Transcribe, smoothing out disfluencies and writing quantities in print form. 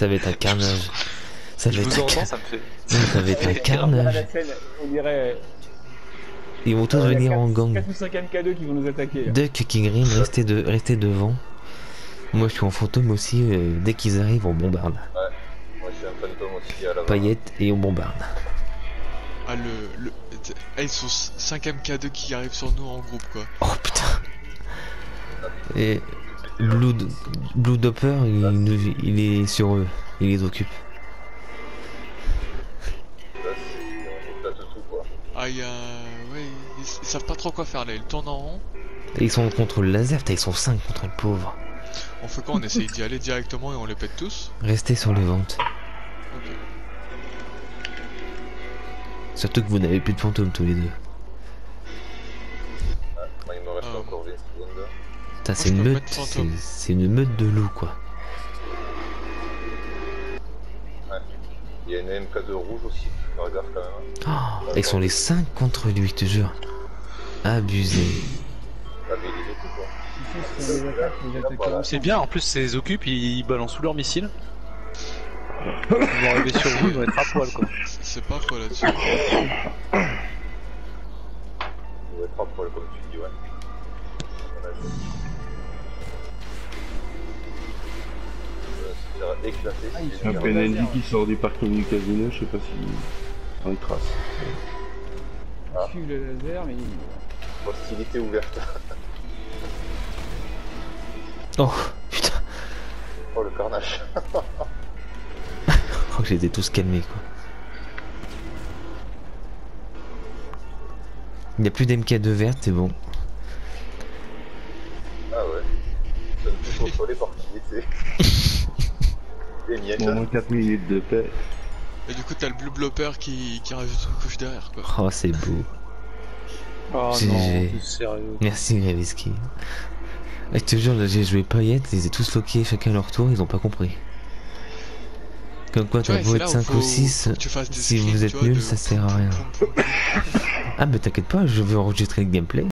Ça va être un carnage. Ça va Je être vous un entends, carnage. ça me fait. Ça va être un On dirait carnage. la scène, on dirait. Ils vont tous Il y a venir en gang. 4 ou 5 MK2 qui vont nous attaquer. Là. Duck, Kingrim, restez devant. Moi je suis en fantôme aussi, dès qu'ils arrivent on bombarde. Ouais, moi je suis un fantôme aussi à la Paillettes et on bombarde. Ah ils sont 5 MK2 qui arrivent sur nous en groupe quoi. Oh putain. Et Blue Dopper il est sur eux, il les occupe. Là on éclate tout quoi. Ah ouais, ils savent pas trop quoi faire là, ils tournent en rond. Et ils sont contre le laser, putain, ils sont 5 contre le pauvre. On fait quoi? On essaye d'y aller directement et on les pète tous? Restez sur les ventes. Ok. Surtout que vous n'avez plus de fantômes tous les deux. Ouais, moi il me reste encore 20 secondes. Putain, je peux mettre fantôme. c'est une meute de loups quoi. Ouais. Il y a une MK2 rouge aussi, je regarde quand même. Oh, ils sont les 5 contre lui, je te jure. Abusé. Ah, mais il est tout quoi. Ici, si on les attaque, les attaquer. C'est bien, en plus, ces les occupent, ils balancent tous leurs missiles. Ils vont arriver sur vous, ils vont être à poil quoi. C'est pas faux là-dessus. Il doit être à poil comme tu dis, ouais. Ça va éclater. Ah, ils c'est sont Un bien. Penalty qui sort du parking du casino, je sais pas si on le trace. Ah. Ils suivent le laser, mais ils... Hostilité ouverte. Oh putain. Oh le carnage. Je crois que j'étais tous calmés quoi. Il n'y a plus d'MK2 verte, c'est bon. Ah ouais. Ça ne peut contrôler par qui était. Les miettes. Au moins 4 minutes de paix. Et du coup t'as le Blue Blopper qui rajoute une couche derrière quoi. Oh c'est beau. Oh GG. non, t'es sérieux. Merci Gravisky. Je te jure, là, j'ai joué paillettes, ils étaient tous loqués chacun à leur tour, ils ont pas compris. Comme quoi, Tu t'as vois, beau c'est être là où 5 faut ou 6, que tu fasses des si screens, vous tu êtes vois, nuls, de ça sert à rien. poum, poum, poum. Ah, mais t'inquiète pas, je vais enregistrer le gameplay.